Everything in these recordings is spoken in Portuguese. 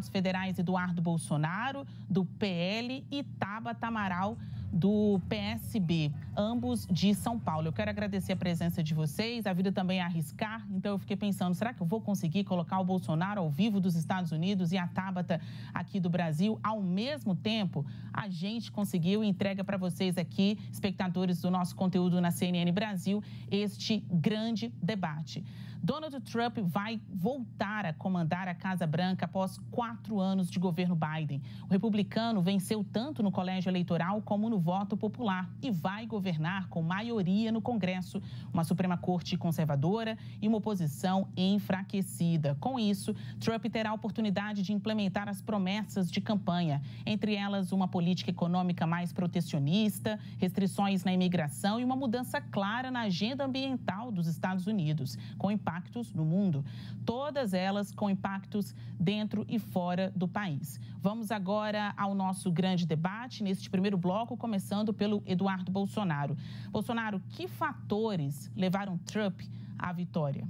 deputados federais Eduardo Bolsonaro, do PL, e Tabata Amaral, do PSB, ambos de São Paulo. Eu quero agradecer a presença de vocês. A vida também é arriscar, então eu fiquei pensando, será que eu vou conseguir colocar o Bolsonaro ao vivo dos Estados Unidos e a Tabata aqui do Brasil ao mesmo tempo? A gente conseguiu e entrega para vocês aqui, espectadores do nosso conteúdo na CNN Brasil, este grande debate. Donald Trump vai voltar a comandar a Casa Branca após 4 anos de governo Biden. O republicano venceu tanto no colégio eleitoral como no voto popular e vai governar com maioria no Congresso, uma Suprema Corte conservadora e uma oposição enfraquecida. Com isso, Trump terá a oportunidade de implementar as promessas de campanha, entre elas uma política econômica mais protecionista, restrições na imigração e uma mudança clara na agenda ambiental dos Estados Unidos, com impactos no mundo, todas elas com impactos dentro e fora do país. Vamos agora ao nosso grande debate, neste primeiro bloco, começando pelo Eduardo Bolsonaro. Bolsonaro, que fatores levaram Trump à vitória?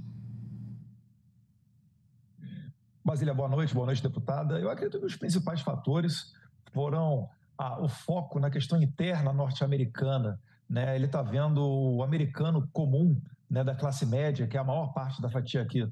Basília, boa noite, deputada. Eu acredito que os principais fatores foram o foco na questão interna norte-americana, né? Ele está vendo o americano comum, né, da classe média, que é a maior parte da fatia aqui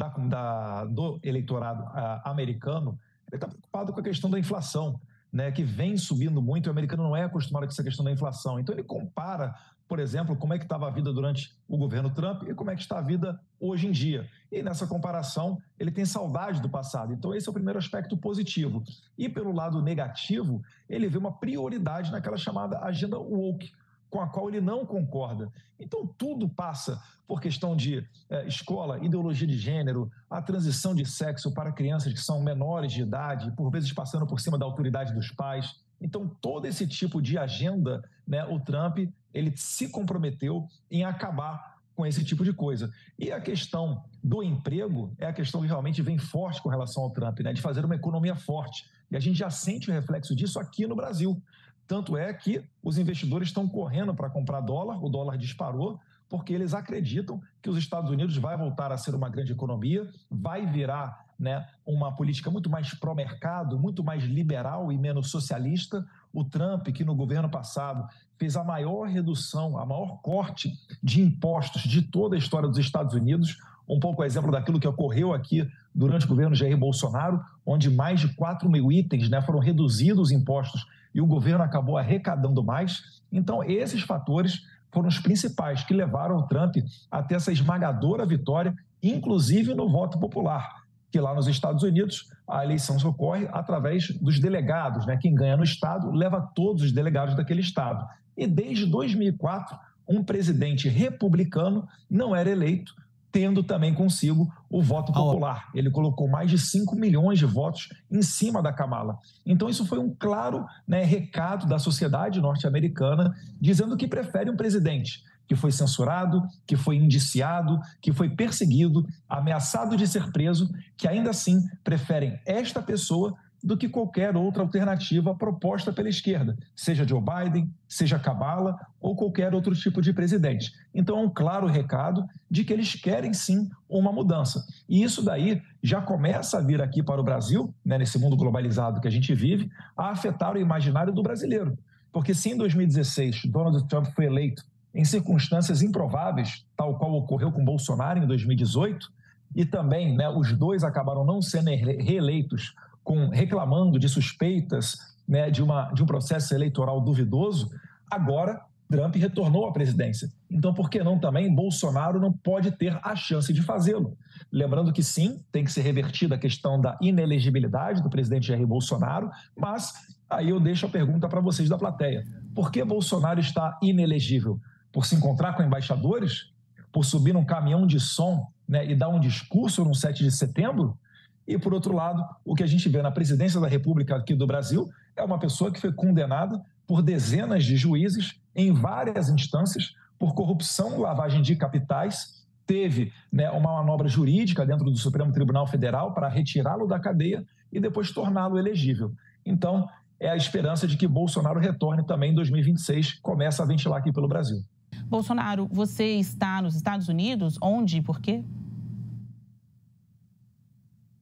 do eleitorado americano. Ele está preocupado com a questão da inflação, né, que vem subindo muito, e o americano não é acostumado com essa questão da inflação. Então ele compara, por exemplo, como é que estava a vida durante o governo Trump e como é que está a vida hoje em dia. E nessa comparação, ele tem saudade do passado. Então esse é o primeiro aspecto positivo. E pelo lado negativo, ele vê uma prioridade naquela chamada agenda woke, com a qual ele não concorda. Então, tudo passa por questão de escola, ideologia de gênero, a transição de sexo para crianças que são menores de idade, por vezes passando por cima da autoridade dos pais. Então, todo esse tipo de agenda, né, o Trump, ele se comprometeu em acabar com esse tipo de coisa. E a questão do emprego é a questão que realmente vem forte com relação ao Trump, né, de fazer uma economia forte. E a gente já sente o reflexo disso aqui no Brasil. Tanto é que os investidores estão correndo para comprar dólar, o dólar disparou, porque eles acreditam que os Estados Unidos vai voltar a ser uma grande economia, vai virar, né, uma política muito mais pró-mercado, muito mais liberal e menos socialista. O Trump, que no governo passado fez a maior redução, a maior corte de impostos de toda a história dos Estados Unidos, um pouco exemplo daquilo que ocorreu aqui durante o governo Jair Bolsonaro, onde mais de 4 mil itens, né, foram reduzidos os impostos e o governo acabou arrecadando mais. Então, esses fatores foram os principais que levaram o Trump a ter essa esmagadora vitória, inclusive no voto popular, que lá nos Estados Unidos a eleição ocorre através dos delegados, né? Quem ganha no estado leva todos os delegados daquele estado. E desde 2004, um presidente republicano não era eleito, tendo também consigo o voto popular. Ele colocou mais de 5 milhões de votos em cima da Kamala. Então isso foi um claro, né, recado da sociedade norte-americana, dizendo que prefere um presidente que foi censurado, que foi indiciado, que foi perseguido, ameaçado de ser preso, que ainda assim preferem esta pessoa do que qualquer outra alternativa proposta pela esquerda, seja Joe Biden, seja Kamala ou qualquer outro tipo de presidente. Então é um claro recado de que eles querem sim uma mudança. E isso daí já começa a vir aqui para o Brasil, né, nesse mundo globalizado que a gente vive, a afetar o imaginário do brasileiro. Porque se em 2016 Donald Trump foi eleito em circunstâncias improváveis, tal qual ocorreu com Bolsonaro em 2018, e também, né, os dois acabaram não sendo reeleitos reclamando de suspeitas, né, de um processo eleitoral duvidoso, agora Trump retornou à presidência. Então, por que não também Bolsonaro não pode ter a chance de fazê-lo? Lembrando que sim, tem que ser revertida a questão da inelegibilidade do presidente Jair Bolsonaro, mas aí eu deixo a pergunta para vocês da plateia. Por que Bolsonaro está inelegível? Por se encontrar com embaixadores? Por subir num caminhão de som, né, e dar um discurso no 7 de setembro? E, por outro lado, o que a gente vê na presidência da República aqui do Brasil é uma pessoa que foi condenada por dezenas de juízes em várias instâncias por corrupção, lavagem de capitais, teve, né, uma manobra jurídica dentro do Supremo Tribunal Federal para retirá-lo da cadeia e depois torná-lo elegível. Então, é a esperança de que Bolsonaro retorne também em 2026, começa a ventilar aqui pelo Brasil. Bolsonaro, você está nos Estados Unidos? Onde e por quê?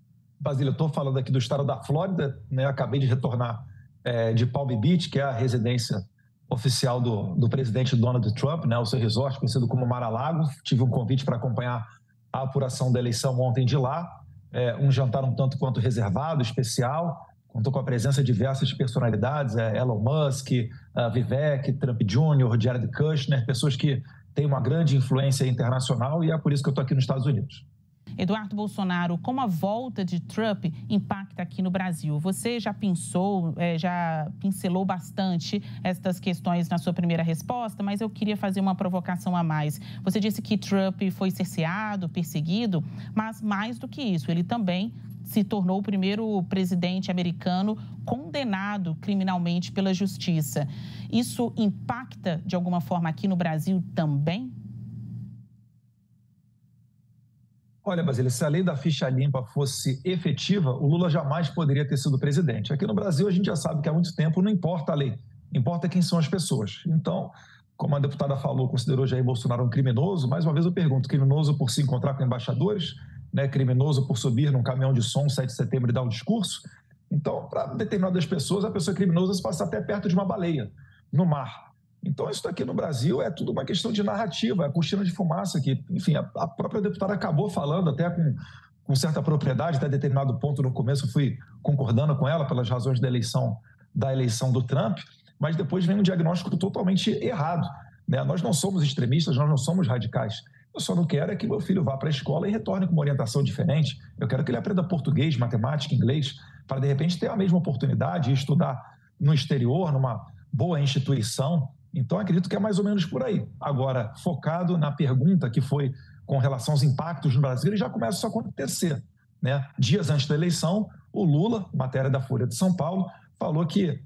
Basílio, eu estou falando aqui do estado da Flórida, né? Acabei de retornar de Palm Beach, que é a residência oficial do presidente Donald Trump, né? O seu resort, conhecido como Mar-a-Lago. Tive um convite para acompanhar a apuração da eleição ontem de lá. Um jantar um tanto quanto reservado, especial. Contou com a presença de diversas personalidades, Elon Musk, Vivek, Trump Jr., Jared Kushner, pessoas que têm uma grande influência internacional, e é por isso que eu estou aqui nos Estados Unidos. Eduardo Bolsonaro, como a volta de Trump impacta aqui no Brasil? Você já pensou, já pincelou bastante estas questões na sua primeira resposta, mas eu queria fazer uma provocação a mais. Você disse que Trump foi cerceado, perseguido, mas mais do que isso, ele também se tornou o primeiro presidente americano condenado criminalmente pela justiça. Isso impacta de alguma forma aqui no Brasil também? Olha, Basílio, se a lei da ficha limpa fosse efetiva, o Lula jamais poderia ter sido presidente. Aqui no Brasil, a gente já sabe que há muito tempo não importa a lei, importa quem são as pessoas. Então, como a deputada falou, considerou Jair Bolsonaro um criminoso, mais uma vez eu pergunto, criminoso por se encontrar com embaixadores, né? Criminoso por subir num caminhão de som 7 de setembro e dar um discurso? Então, para determinadas pessoas, a pessoa criminosa se passa até perto de uma baleia, no mar. Então, isso daqui no Brasil é tudo uma questão de narrativa, é a cortina de fumaça que, enfim, a própria deputada acabou falando até com certa propriedade, até determinado ponto no começo eu fui concordando com ela pelas razões da eleição do Trump, mas depois vem um diagnóstico totalmente errado, né? Nós não somos extremistas, nós não somos radicais. Eu só não quero é que meu filho vá para a escola e retorne com uma orientação diferente. Eu quero que ele aprenda português, matemática, inglês, para de repente ter a mesma oportunidade de estudar no exterior, numa boa instituição. Então, acredito que é mais ou menos por aí. Agora, focado na pergunta que foi com relação aos impactos no Brasil, ele já começa a acontecer, né? Dias antes da eleição, o Lula, matéria da Folha de São Paulo, falou que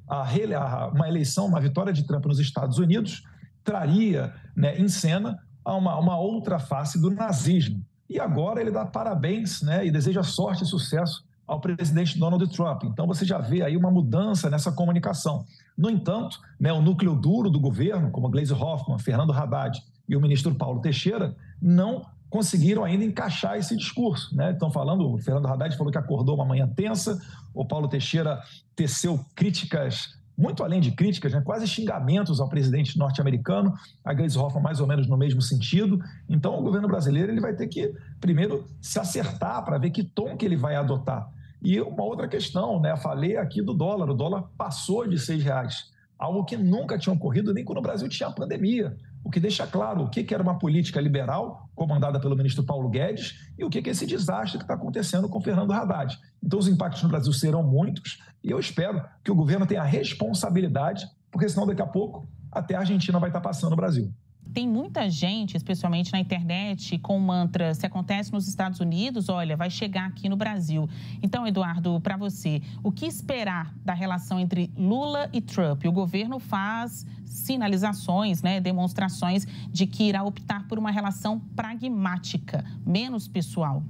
uma eleição, uma vitória de Trump nos Estados Unidos, traria, né, em cena uma outra face do nazismo. E agora ele dá parabéns, né, e deseja sorte e sucesso ao presidente Donald Trump. Então, você já vê aí uma mudança nessa comunicação. No entanto, né, o núcleo duro do governo, como Gleisi Hoffmann, Fernando Haddad e o ministro Paulo Teixeira, não conseguiram ainda encaixar esse discurso, né? Estão falando, o Fernando Haddad falou que acordou uma manhã tensa, o Paulo Teixeira teceu críticas, muito além de críticas, né, quase xingamentos ao presidente norte-americano, a Gleisi Hoffmann mais ou menos no mesmo sentido. Então, o governo brasileiro ele vai ter que, primeiro, se acertar para ver que tom que ele vai adotar. E uma outra questão, né? Falei aqui do dólar. O dólar passou de R$6, algo que nunca tinha ocorrido nem quando o Brasil tinha a pandemia. O que deixa claro o que era uma política liberal comandada pelo ministro Paulo Guedes e o que é esse desastre que está acontecendo com Fernando Haddad. Então, os impactos no Brasil serão muitos e eu espero que o governo tenha a responsabilidade, porque senão daqui a pouco até a Argentina vai estar passando o Brasil. Tem muita gente, especialmente na internet, com o mantra, se acontece nos Estados Unidos, olha, vai chegar aqui no Brasil. Então, Eduardo, para você, o que esperar da relação entre Lula e Trump? O governo faz sinalizações, né, demonstrações de que irá optar por uma relação pragmática, menos pessoal.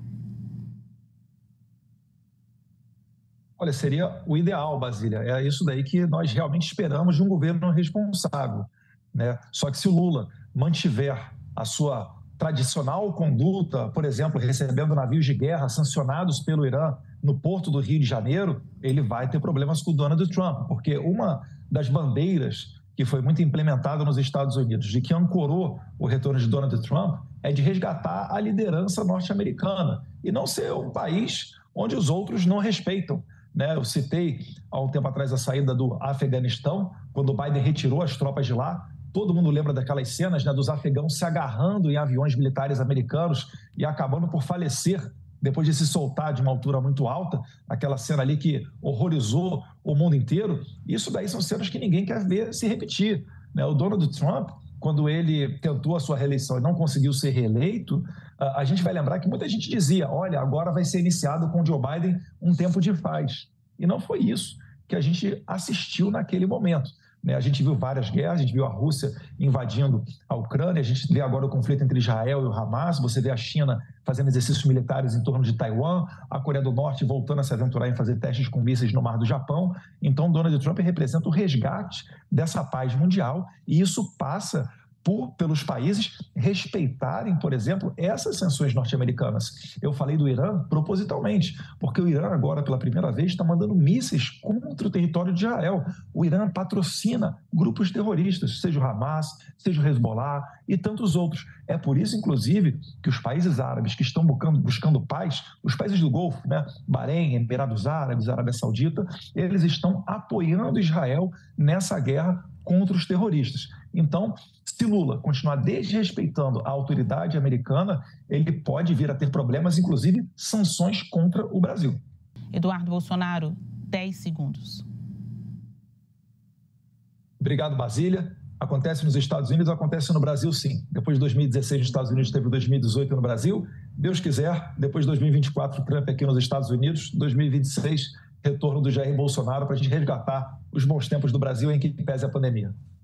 Olha, seria o ideal, Basília. É isso daí que nós realmente esperamos de um governo responsável, né? Só que se o Lula mantiver a sua tradicional conduta, por exemplo, recebendo navios de guerra sancionados pelo Irã no porto do Rio de Janeiro, ele vai ter problemas com o Donald Trump, porque uma das bandeiras que foi muito implementada nos Estados Unidos, de que ancorou o retorno de Donald Trump, é de resgatar a liderança norte-americana e não ser um país onde os outros não respeitam, né? Eu citei há um tempo atrás a saída do Afeganistão, quando o Biden retirou as tropas de lá. Todo mundo lembra daquelas cenas, né, dos afegãos se agarrando em aviões militares americanos e acabando por falecer depois de se soltar de uma altura muito alta, aquela cena ali que horrorizou o mundo inteiro. Isso daí são cenas que ninguém quer ver se repetir, né? O Donald Trump, quando ele tentou a sua reeleição e não conseguiu ser reeleito, a gente vai lembrar que muita gente dizia, olha, agora vai ser iniciado com o Joe Biden um tempo de paz. E não foi isso que a gente assistiu naquele momento. A gente viu várias guerras, a gente viu a Rússia invadindo a Ucrânia, a gente vê agora o conflito entre Israel e o Hamas, você vê a China fazendo exercícios militares em torno de Taiwan, a Coreia do Norte voltando a se aventurar em fazer testes com mísseis no Mar do Japão. Então, Donald Trump representa o resgate dessa paz mundial e isso passa pelos países respeitarem, por exemplo, essas sanções norte-americanas. Eu falei do Irã propositalmente, porque o Irã agora, pela primeira vez, está mandando mísseis contra o território de Israel. O Irã patrocina grupos terroristas, seja o Hamas, seja o Hezbollah e tantos outros. É por isso, inclusive, que os países árabes que estão buscando paz, os países do Golfo, né, Bahrein, Emirados Árabes, Arábia Saudita, eles estão apoiando Israel nessa guerra contra os terroristas. Então, se Lula continuar desrespeitando a autoridade americana, ele pode vir a ter problemas, inclusive sanções contra o Brasil. Eduardo Bolsonaro, 10 segundos. Obrigado, Basília. Acontece nos Estados Unidos, acontece no Brasil, sim. Depois de 2016 nos Estados Unidos, teve 2018 no Brasil. Deus quiser, depois de 2024, Trump aqui nos Estados Unidos. 2026, retorno do Jair Bolsonaro para a gente resgatar os bons tempos do Brasil em que pese a pandemia.